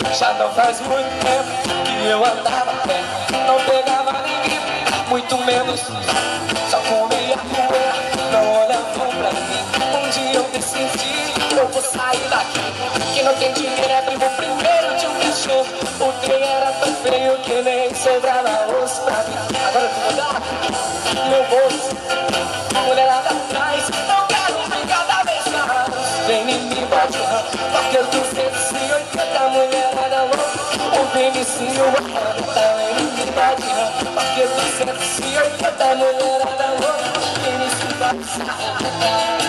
Já não faz muito tempo que eu andava a pé, não pegava ninguém, muito menos só comia poeira, não olhavam pra mim. Um dia eu decidi, eu vou sair daqui. Quem não tem dinheiro é primo primeiro de um cachorro. O trem era tão feio que nem sobrava osso pra mim. Agora eu vou mudar meu bolso, mulherada atrás, eu quero vir cada vez mais. Vem em mim, bate o ramo, porque 280 mulherada louca. O Vinicius Lopes, vem em mim, bate o ramo, porque 280 mulherada louca. Vinicius Lopes.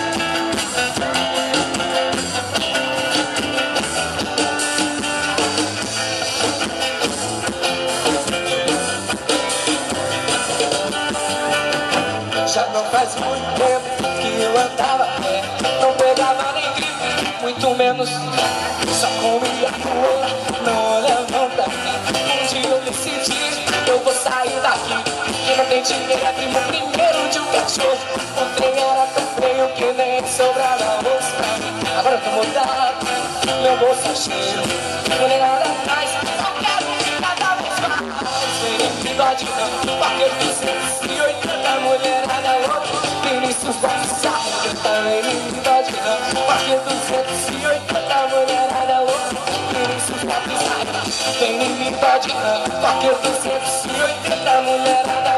Já não faz muito tempo que eu andava a pé, não pegava nem gripe, muito menos só comia poeira, não olhavam pra mim. Um dia eu decidi, eu vou sair daqui. Quem não tem dinheiro é primo primeiro de um cachorro. O trem era tão feio que nem sobrava osso pra mim. Agora eu tô mudado, meu bolso é cheio, mulherada atrás, eu quero ir cada vez mais. Vem em bigode, porque 280 mulherada louca. Vinicius Lopes, também em bigode, porque 280 mulherada louca. Vinicius Lopes, vem em bigode, porque 280 mulherada